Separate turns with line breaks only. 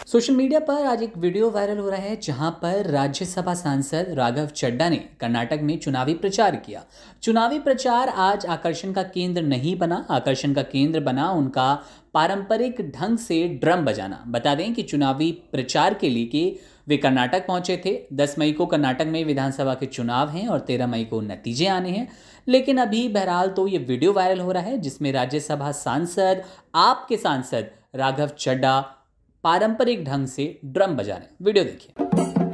Social media पर आज एक वीडियो वायरल हो रहा है जहां पर राज्यसभा सांसद राघव चड्ढा ने कर्नाटक में चुनावी प्रचार किया। चुनावी प्रचार आज आकर्षण का केंद्र नहीं बना। आकर्षण का केंद्र बना उनका पारंपरिक ढंग से ड्रम बजाना। बता दें कि चुनावी प्रचार के लिए कि वे कर्नाटक पहुंचे थे। 10 मई को कर्नाटक में विधानसभा के चुनाव हैं और 13 मई को नतीजे आने हैं। लेकिन अभी बहरहाल तो ये वीडियो वायरल हो रहा है जिसमें राज्यसभा सांसद, आपके सांसद राघव चड्ढा पारंपरिक ढंग से ड्रम बजा रहे हैं। वीडियो देखिए।